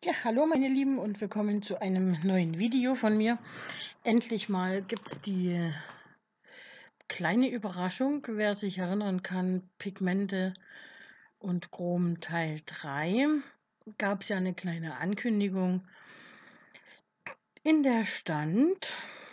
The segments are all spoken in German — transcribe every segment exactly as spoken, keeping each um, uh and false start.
Ja, hallo meine Lieben und willkommen zu einem neuen Video von mir. Endlich mal gibt es die kleine Überraschung, wer sich erinnern kann, Pigmente und Chrom Teil drei. Gab es ja eine kleine Ankündigung, in der stand,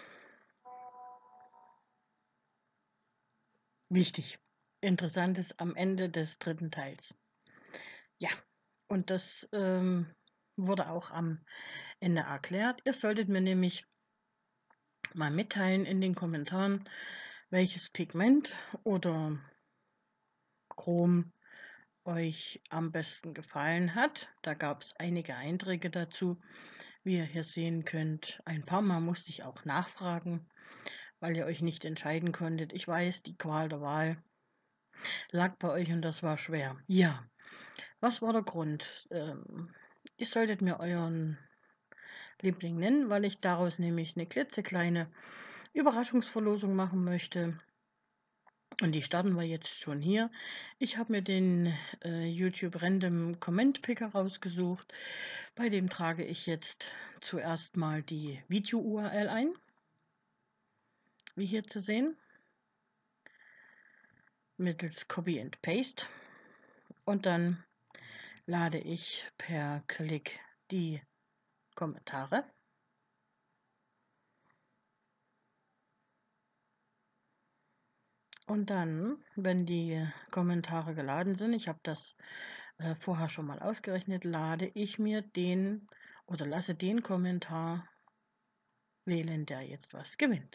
wichtig, Interessantes am Ende des dritten Teils. Ja, und das ähm, wurde auch am Ende erklärt. Ihr solltet mir nämlich mal mitteilen in den Kommentaren, welches Pigment oder Chrom euch am besten gefallen hat. Da gab es einige Einträge dazu, wie ihr hier sehen könnt. Ein paar Mal musste ich auch nachfragen, weil ihr euch nicht entscheiden konntet. Ich weiß, die Qual der Wahl lag bei euch und das war schwer. Ja, was war der Grund? Ähm, ihr solltet mir euren Liebling nennen, weil ich daraus nämlich eine klitzekleine Überraschungsverlosung machen möchte. Und die starten wir jetzt schon hier. Ich habe mir den äh, YouTube Random Comment Picker rausgesucht. Bei dem trage ich jetzt zuerst mal die Video-U R L ein, wie hier zu sehen, mittels Copy and Paste. Und dann lade ich per Klick die Kommentare. Und dann, wenn die Kommentare geladen sind, ich habe das äh, vorher schon mal ausgerechnet, lade ich mir den oder lasse den Kommentar wählen, der jetzt was gewinnt.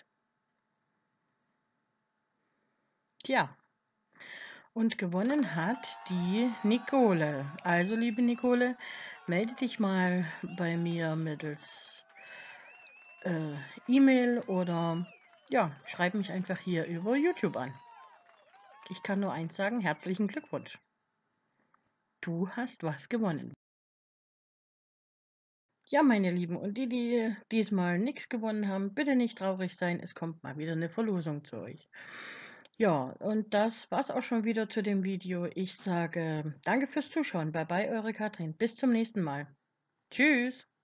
Tja, und gewonnen hat die Nicole. Also, liebe Nicole, melde dich mal bei mir mittels äh, E-Mail oder ja, schreib mich einfach hier über YouTube an. Ich kann nur eins sagen, herzlichen Glückwunsch. Du hast was gewonnen. Ja, meine Lieben, und die, die diesmal nichts gewonnen haben, bitte nicht traurig sein, es kommt mal wieder eine Verlosung zu euch. Ja, und das war's auch schon wieder zu dem Video. Ich sage danke fürs Zuschauen. Bye bye, eure Katrin. Bis zum nächsten Mal. Tschüss.